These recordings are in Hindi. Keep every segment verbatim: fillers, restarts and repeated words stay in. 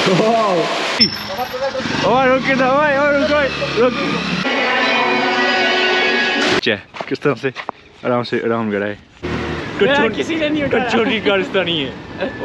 और रुक के ओए और रुक रुक किस तरह से आराम से आराम करा है। किसी ने नहीं उठाया। छोटी कार नहीं है।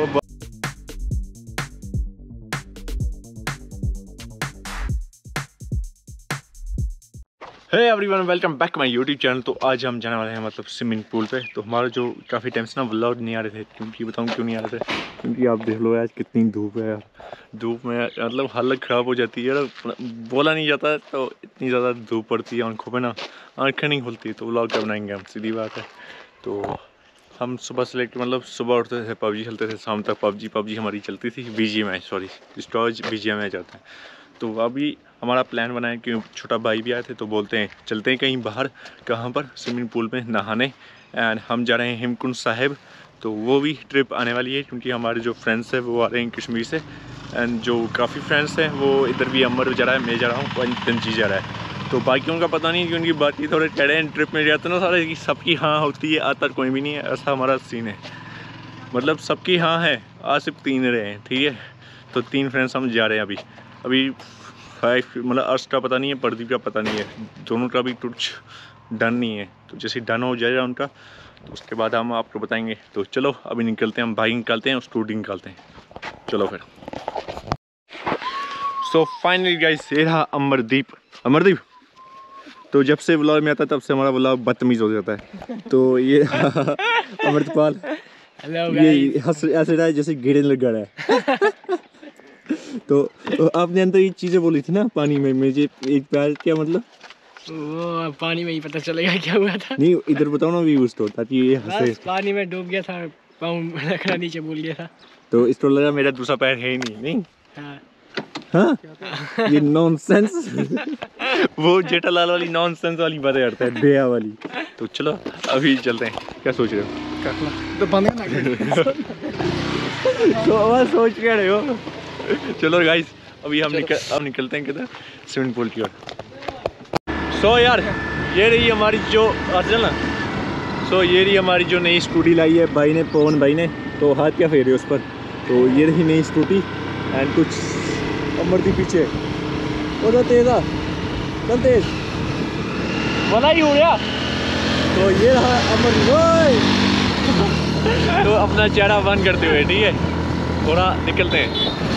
Hey everyone, welcome back my YouTube channel. तो आज हम जाने वाले हैं मतलब स्विमिंग पूल पे। तो हमारा जो काफ़ी टाइम से ना व्लॉग नहीं आ रहे थे, क्योंकि बताऊँ क्यों नहीं आ रहे थे, क्योंकि आप देख लो आज कितनी धूप है यार। धूप में मतलब हालत ख़राब हो जाती है यार, बोला नहीं जाता है। तो इतनी ज़्यादा धूप पड़ती है आंखों पे ना, आँखें नहीं खुलती। तो व्लॉग क्या बनाएंगे हम, सीधी बात है। तो हम सुबह से लेकर मतलब सुबह उठते थे, पबजी खेलते थे, शाम तक पबजी पबजी हमारी चलती थी। B G M I sorry स्टॉज बी जी एम आई जाते हैं। तो अभी हमारा प्लान बना है कि छोटा भाई भी आए थे, तो बोलते हैं चलते हैं कहीं बाहर, कहाँ पर, स्विमिंग पूल में नहाने। एंड हम जा रहे हैं हेमकुंड साहिब। तो वो भी ट्रिप आने वाली है, क्योंकि हमारे जो फ्रेंड्स हैं वो आ रहे हैं कश्मीर से। एंड जो काफ़ी फ्रेंड्स हैं वो इधर भी, अमर जा रहा है, मैं जा रहा हूँ, तंजी जा रहा है। तो बाकियों का पता नहीं, क्योंकि बाकी थोड़े टेढ़े हैं ट्रिप में जाते ना सारे, सबकी हाँ होती है, आता कोई भी नहीं है। ऐसा हमारा सीन है, मतलब सबकी हाँ है, आज सिर्फ तीन रहे हैं, ठीक है। तो तीन फ्रेंड्स हम जा रहे हैं अभी अभी फाइव, मतलब अर्श का पता नहीं है, प्रदीप का पता नहीं है, दोनों का भी कुछ डन नहीं है। तो जैसे डन हो जाएगा उनका, तो उसके बाद हम आपको बताएंगे। तो चलो अभी निकलते हैं, हम बाइक निकालते हैं और स्कूटी निकालते हैं। चलो फिर। सो फाइनली गाइस, ये रहा अमरदीप। अमरदीप तो जब से व्लॉग में आता है तब से हमारा व्लॉग बदतमीज हो जाता है। तो ये अमृतपाल, ये हंस ऐसे रहा है जैसे गिरने लगा रहा है। तो, तो आपने अंदर ये चीजें बोली थी ना पानी में, मुझे एक बार क्या मतलब वो पानी में ही पता चलेगा क्या हुआ था। नहीं इधर बताओ ना व्यूज तो, ताकि ये हंसे। पानी में डूब गया था, पाँव रखना नीचे भूल गया था। तो इसको लगा मेरा दूसरा पैर है ही नहीं। नहीं हाँ। हाँ? ये नॉनसेंस वो जेठालाल वाली नॉनसेंस वाली बातें करता है, बेया वाली। तो चलो अभी चलते हैं। क्या सोच रहे हो? तो बंद करना। तो सोच क्या रहे हो? चलो गाइस, अभी हम निकल अब निकलते हैं किधर, स्विमिंग पूल की ओर। सो यार, ये रही हमारी जो चलना सो ये रही हमारी जो नई स्कूटी लाई है भाई ने, पवन भाई ने। तो हाथ क्या फेरे उस पर। तो ये रही नई स्कूटी एंड कुछ अमरदीप पीछे। वो तो तेज़ा चल तेज बना ही हो गया। तो ये रहा अमरदीप। तो अपना चेहरा बंद करते हुए, ठीक है, थोड़ा निकलते हैं।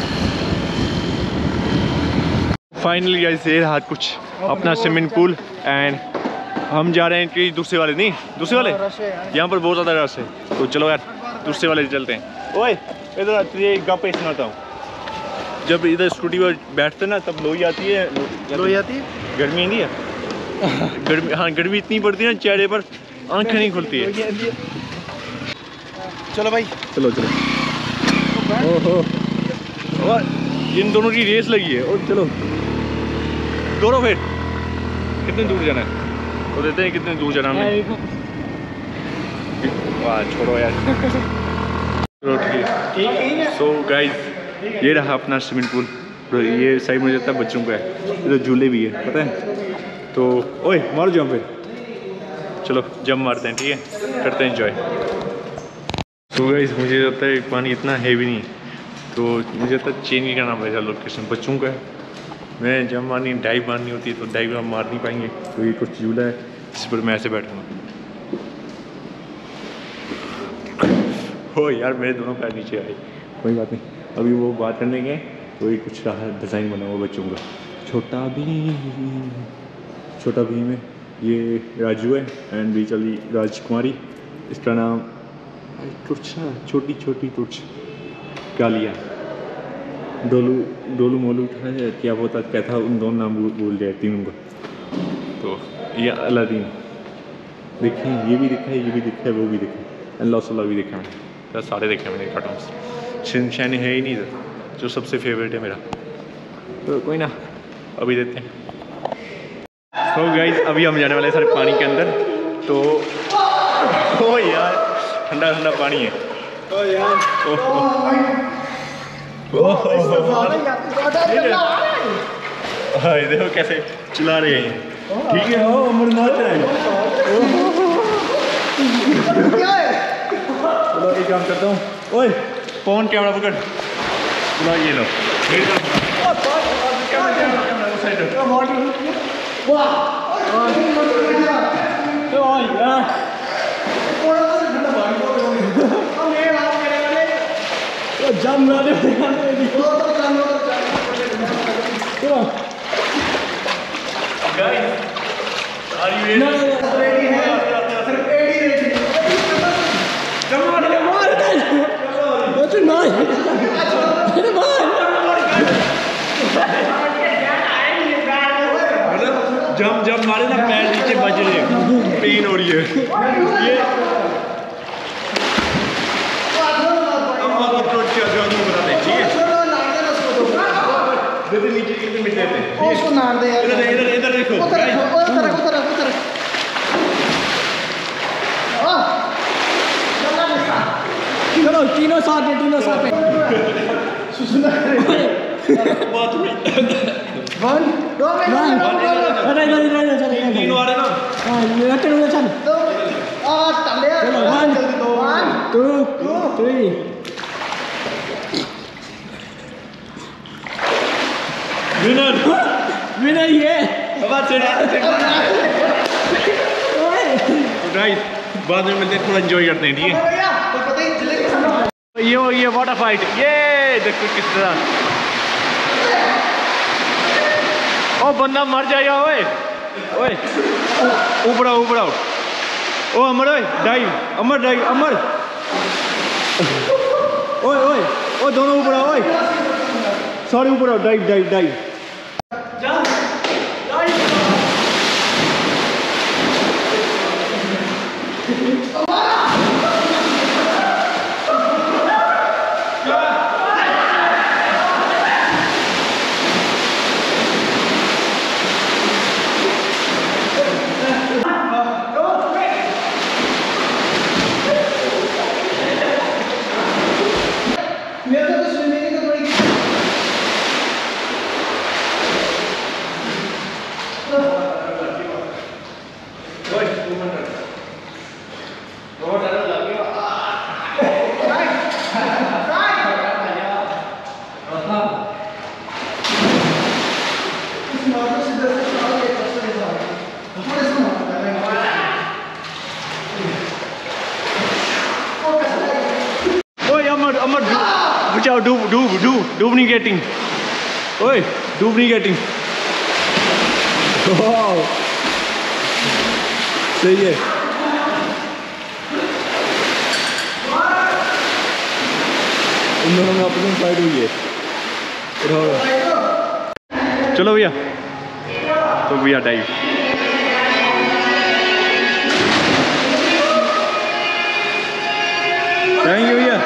फाइनली गाइस, ये रहा कुछ अपना स्विमिंग पूल एंड हम जा रहे हैं कि दूसरे वाले, नहीं दूसरे वाले, यहाँ पर बहुत ज़्यादा रश है। तो चलो यार दूसरे वाले चलते हैं। ओए इधर ये गप सुनाता हूँ, जब इधर स्कूटी पर बैठते ना तब लोई आती है, लोई आती है, गर्मी नहीं है, गर्मी, हाँ गर्मी इतनी पड़ती है ना, चेहरे पर आंखें नहीं खुलती है। चलो भाई, चलो चलो। ओहो, और इन दोनों की रेस लगी है। और चलो दौड़ो फिर। कितने दूर जाना है तो देते हैं, कितने दूर जाना है। वाह छोड़ो यार। चलो ठीक है। सो गाइस, ये रहा अपना स्विमिंग पूल। तो ये साइड में जाता है बच्चों का है, इधर तो झूले भी है, पता है। तो ओए मारो जंप फिर। चलो जंप मारते हैं, ठीक है, करते हैं एंजॉय। तो गाइस, मुझे लगता है पानी इतना हैवी नहीं, तो मुझे लगता है चेंज ही करना पड़ेगा लोकेशन। बच्चों का है, मैं जंप मारनी, डाइव मारनी होती है, तो डाइव हम मार नहीं पाएंगे। तो ये कुछ झूला है जिस पर मैं ऐसे बैठूँगा। हो यार मेरे दोनों पैर नीचे आए, कोई बात नहीं, अभी वो बात करने गए। तो ये कुछ रहा डिज़ाइन बना हुआ बच्चों का, छोटा भीम। छोटा भीम है, ये राजू है एंड भी चली राजकुमारी, इसका नाम तुर्छा, छोटी छोटी तुर्छ कालिया। डोलू डोलू मोलू था, क्या वो था, क्या था, उन दोनों नाम बोल दिया तीनों का। तो ये अलादीन देखें, ये भी दिखा है, ये भी दिखा है, वो भी दिखा है, अल्लाह सल्ला भी देखा है, तो सारे देखे मैंने कार्टून्स। शिनचैन है ही नहीं था जो सबसे फेवरेट है मेरा। तो कोई ना, अभी देते हैं। तो गाइस, अभी हम जाने वाले हैं सारे पानी के अंदर। तो ओ यार ठंडा ठंडा पानी है। ओ यार हाँ देखो कैसे चला रहे हैं, ठीक है। ओ अमरनाथ है। चलो एक काम करता हूँ, ओए फोन कैमरा पकड़। लो ये लो जम रहा जम जम मारे ना पैर नीचे बज रहे पेन हो रही है ये नीचे कितने मिनट देते उसको नार दे यार इधर इधर इधर देखो उधर उधर उधर उधर चलो तीनों साथ में तीनों साथ में बात हुई वन दो मिनट अरे इधर इधर इधर चल तीन आ रहे ना हां ये चलो चल दो आ चले one one two three winner winner ये बात से गाइस बाद में मिलते हैं थोड़ा एंजॉय करते हैं ठीक है ये ये वाटर फाइट ये देखो किस तरह ओ बंदा मर जाएगा ओए ओए ऊपर आओ ऊपर आओ ओ अमर ओए डाइव अमर डाइव अमर ओए ओए ओ दोनों ऊपर आओ ओए सॉरी ऊपर आओ डाइव डाइव डाइव बचाओ डूब डूब डूब डूब नहीं गेटिंग ओए डूब नहीं गेटिंग सही है इन दोनों में आपस में फाइट हुई है चलो भैया तो भैया डाइव थैंक यू भैया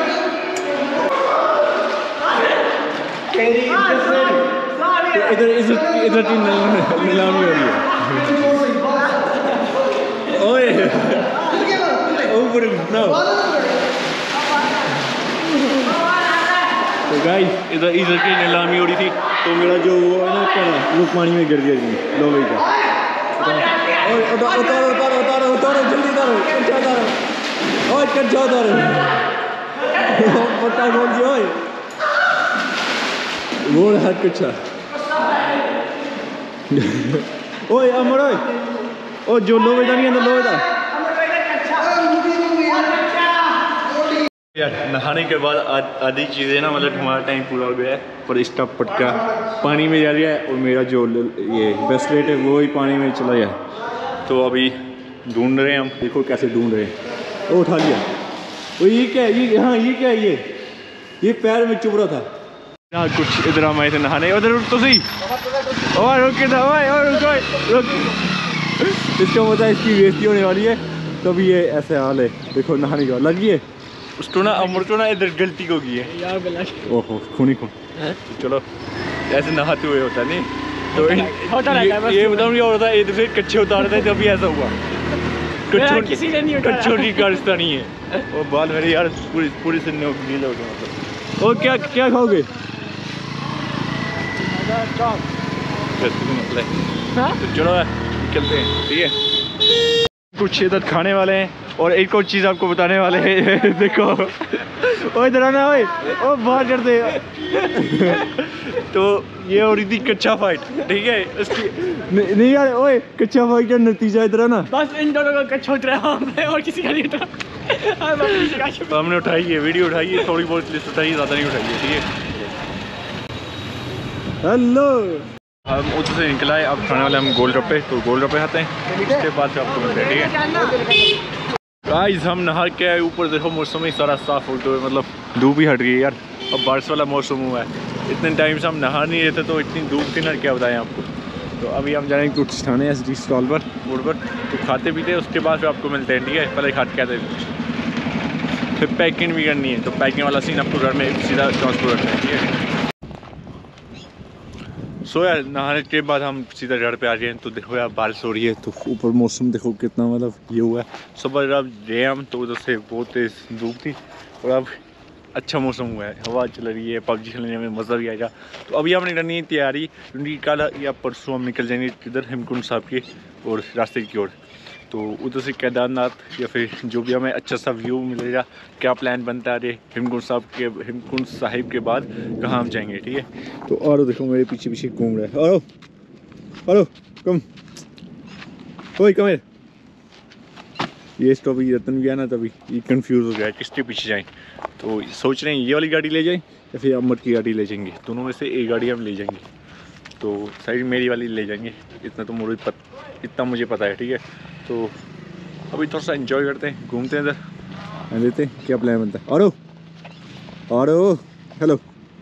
इधर इधर इधर टीम नीलामी हो रही है ओए ऊपर नो तो गाइस इधर इधर की नीलामी हो रही थी तो मेरा जो वो है ना क्या वो पानी में गिर गया जी लोहे का ओए उतारो उतारो उतारो उतारो उतारो जल्दी उतारो कच्चा उतारो ओए कच्चा उतारो पट्टा खोल दिया ओए वो हाथ कच्चा ओए अमर ओए ओ जो लोहे का नहीं है लोहे का यार नहाने के बाद आधी चीज़ें ना मतलब हमारा टाइम पूरा हो गया है पर इसका पटका पानी में जा रहा है और मेरा जो ये ब्रेसलेट है वो ही पानी में चला गया तो अभी ढूंढ रहे हैं हम देखो कैसे ढूंढ रहे हैं वो उठा लिया वो ये क्या है ये हाँ ये क्या है ये ये पैर में चुभ रहा था ना कुछ इधर हम आए थे नहाने उधर रुक तो सही और रुक के ओए और रुक रुक इसका पता है इसकी बेइज्जती होने वाली है तभी ये ऐसे हाल है देखो नहाने का लगी है उसको ना अमर को ना इधर गलती को की है यार ओहो खून ही खून चलो ऐसे नहाते हुए होता नहीं तो ये, ये बताऊँ क्या होता है इधर से कच्चे उतारते थे तभी ऐसा हुआ किसी ने नहीं उतारा कच्चों की कारस्ता नहीं है वो बाल मेरे यार पूरी पूरी से गीला हो गया मतलब और क्या क्या खाओगे तो चलो निकलते हैं ठीक है कुछ इधर खाने वाले हैं और एक और चीज़ आपको बताने वाले हैं देखो, ओए इधर आना, ओए ओ बहुत डरते तो ये हो रही थी कच्चा फाइट, ठीक है इसकी नहीं, नहीं यार, ओए कच्चा फाइट का नतीजा इधर आना, बस इन दोनों का कच्चा उतरा हमने और किसी का नहीं उतरा। तो हमने उठाई है, वीडियो उठाई है, थोड़ी बहुत लिस्ट उठाई है, ज़्यादा नहीं उठाई है, ठीक है। हेलो, हम उधर से निकल आए, अब खाने वाले हम गोलगप्पे, तो गोलगप्पे खाते हैं, उसके बाद से आपको मिलते हैं, ठीक है। गाइस हम नहा के आए, ऊपर देखो मौसम ही सारा साफ होते हुए, मतलब धूप ही हट गई यार, अब बारिश वाला मौसम हुआ है। इतने टाइम से हम नहा नहीं रहे थे तो इतनी धूप थी ना, क्या बताएं आपको। तो अभी हम जाएंगे कुछ खाने एस डी स्टॉल पर, रोड पर, तो खाते पीते उसके बाद फिर आपको मिलते हैं, ठीक है। पहले खाते क्या थे, फिर पैकिंग भी करनी है, तो पैकिंग वाला सीन आपको घर में सीधा ट्रांसफर रखना है, ठीक है। सो यार नहाने के बाद हम सीधा घर पे आ गए हैं, तो देखो यार बारिश हो रही है, तो ऊपर मौसम देखो कितना मतलब ये हुआ है। सुबह जब गए हम तो उधर से बहुत तेज़ धूप थी और अब अच्छा मौसम हुआ है, हवा चल रही है, पबजी खेलने में मज़ा भी आएगा। तो अभी हमने करनी है तैयारी, क्योंकि कल या परसों हम निकल जाएंगे किधर, हेमकुंड साहब के और रास्ते की ओर, तो उधर से केदारनाथ या फिर जो भी हमें अच्छा सा व्यू मिलेगा, क्या प्लान बनता है हेमकुंड साहब के, हेमकुंड साहिब के बाद कहाँ हम जाएंगे, ठीक है। तो और देखो मेरे पीछे पीछे घूम रहा है, और हेलो कम कोई कम है, ये स्टॉप ही रतन गया ना, तभी ये कंफ्यूज हो गया किसके पीछे जाएं। तो सोच रहे हैं ये वाली गाड़ी ले जाएं या फिर अमर की गाड़ी ले जाएंगे, दोनों में से एक गाड़ी हम ले जाएंगे। तो साइड मेरी वाली ले जाएंगे, इतना तो मुझे पत, इतना मुझे पता है, ठीक है। तो अभी थोड़ा सा एंजॉय करते हैं, घूमते हैं इधर, लेते हैं क्या प्लान बनता है। और और हेलो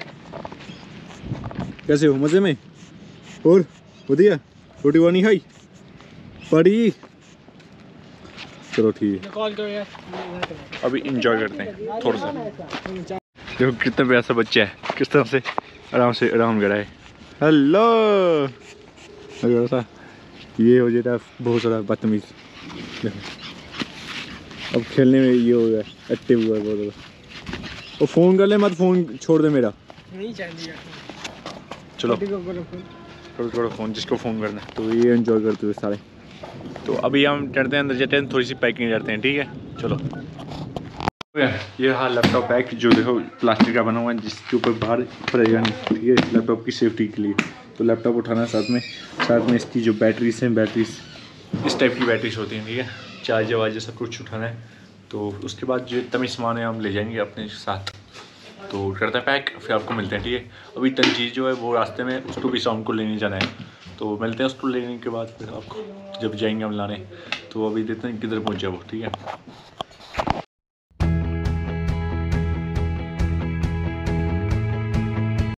कैसे हो, मज़े में? और बढ़िया, रोटी वानी खाई पड़ी, चलो ठीक है। कॉल करो यार, अभी इंजॉय करते हैं थोड़ा सा। देखो कितना प्यासा बच्चा है, किस तरह से आराम से आराम कर रहा है। हेलो सा ये हो जाता बहुत सारा बदतमीज, अब खेलने में ये हो गया एक्टिव हुआ है बहुत ज़्यादा। वो फ़ोन कर ले मत, फ़ोन छोड़ दे मेरा, नहीं चाहिए। चलो करो करो फ़ोन, जिसको फ़ोन करना है। तो ये एंजॉय करते हुए सारे, तो अभी हम करते हैं अंदर जाते हैं, थोड़ी सी पैकिंग करते हैं, ठीक है चलो। ये हाँ लैपटॉप पैक जो देखो प्लास्टिक का बना हुआ है, जिसके ऊपर बाहर पड़ेगा नहीं, ठीक है, लैपटॉप की सेफ्टी के लिए। तो लैपटॉप उठाना साथ में, साथ में इसकी जो बैटरीज हैं, बैटरीज इस टाइप की बैटरीज होती हैं, ठीक है, चार्जर वार्जर सब कुछ उठाना है। तो उसके बाद जो इतना भी सामान है हम ले जाएंगे अपने साथ। तो करते हैं पैक, फिर आपको मिलते हैं, ठीक है। अभी तंजीर जो है वो रास्ते में, उसको भी शाम को लेने जाना है, तो मिलते हैं उसको लेने के बाद फिर आपको, जब जाएंगे हम लाने। तो अभी देखते हैं किधर पहुँचा वो, ठीक है।